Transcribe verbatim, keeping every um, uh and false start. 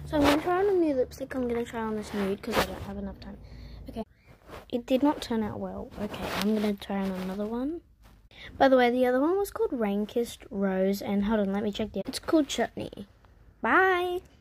So I'm going to try on a new lipstick. I'm going to try on this nude because I don't have enough time. Okay. It did not turn out well. Okay, I'm going to try on another one. By the way, the other one was called Rain Kissed Rose. And hold on, let me check the... It's called Chutney. Bye!